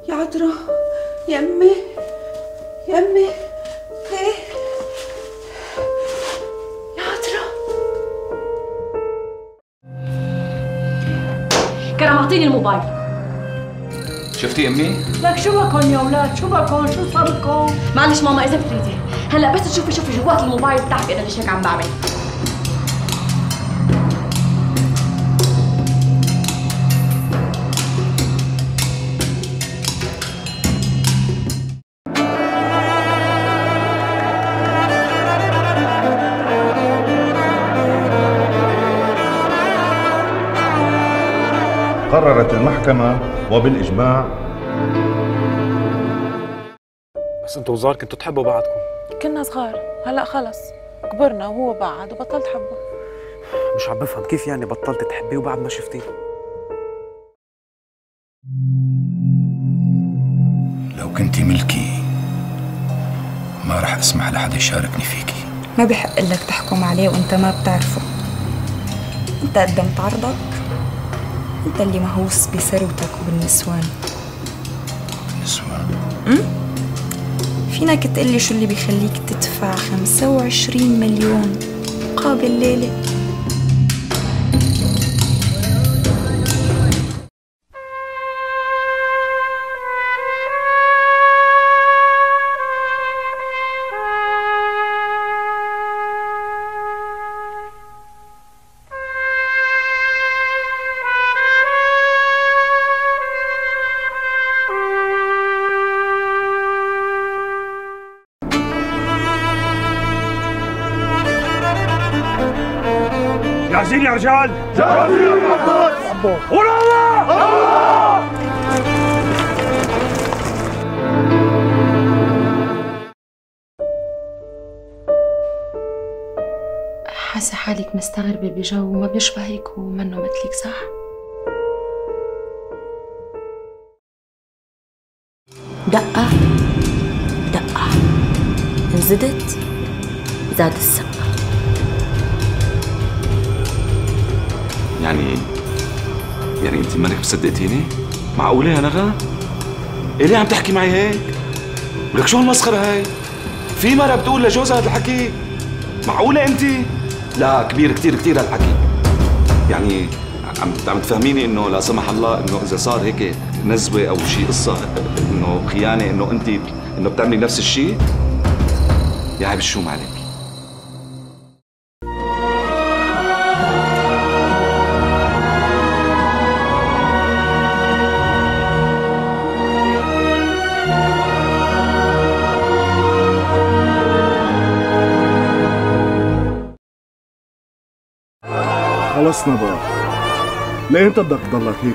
يا عذرا يا امي يا امي ايه يا عذرا. كرم اعطيني الموبايل. شفتي امي؟ لك شو بكون يا اولاد؟ شو بكون؟ شو صار لكم؟ معلش ماما اذا بتريدي هلا بس شوفي جوات الموبايل بتعرفي انا ليش هيك عم بعمل. قررت المحكمة وبالإجماع. بس انتوا وزار كنتوا تحبوا بعضكم. كنا صغار، هلا خلص كبرنا وهو بعد وبطلت حبه. مش عم بفهم كيف يعني بطلت تحبيه وبعد ما شفتيه؟ لو كنتي ملكي ما رح اسمح لحدا يشاركني فيكي. ما بحق لك تحكم عليه وانت ما بتعرفه. انت قدمت عرضك، انت اللي مهووس بثروتك وبالنسوان. نسوان؟ فينك تقلي شو اللي بيخليك تدفع 25 مليون مقابل ليلة؟ جاهزين يا رجال؟ جاهزين يا عباس! قولوا الله! الله! حاسة حالك مستغربة بجو ما بيشبهك ومنه مثلك، صح؟ دقة دقة انزدت زاد السقة. يعني انت مالك مصدقتيني؟ معقولة يا نغا؟ إيه ليه عم تحكي معي هيك؟ ولك شو هالمسخرة هاي؟ في مرة بتقول لجوزها هذا الحكي؟ معقولة انت؟ لا كبير كثير هالحكي. يعني عم تفهميني انه لا سمح الله انه اذا صار هيك نزوة او شيء قصة انه خيانة انه انت انه بتعملي نفس الشيء؟ يا عيب شو ما عليك. خلصنا بقى. ليه انت بدك تضلك هيك؟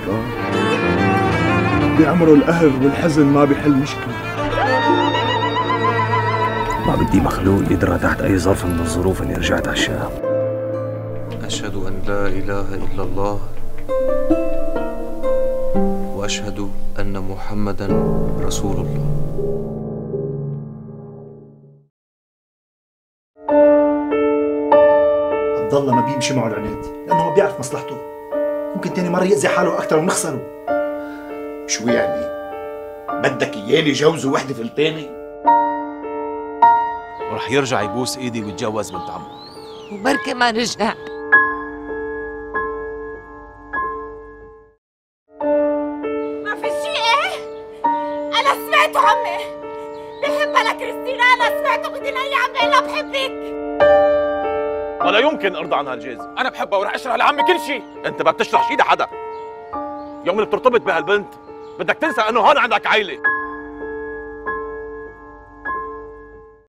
بعمره القهر والحزن ما بيحل مشكلة. ما بدي مخلوق يدرى تحت أي ظرف من الظروف إني رجعت على الشام. أشهد أن لا إله إلا الله وأشهد أن محمدًا رسول الله. عبد الله ما بيمشي معه العناد لأنه ما بيعرف مصلحته. ممكن تاني مرة يأذي حاله أكثر ونخسره. شو يعني؟ بدك إياني جوزه وحدة فلتاني؟ ورح يرجع يبوس إيدي ويتجوز بنت عمه. وبركي ما رجع. ما في شيء إيه؟ أنا سمعته عمي بحبها لكريستينا. أنا سمعته بدي لي عمي لا بحبك. ولا يمكن ارضى عن هالجوز. انا بحبها ورح اشرح لعمي كل شيء. انت ما بتشرح شيء لحدا. يوم اللي بترتبط بهالبنت بدك تنسى انه هون عندك عائله.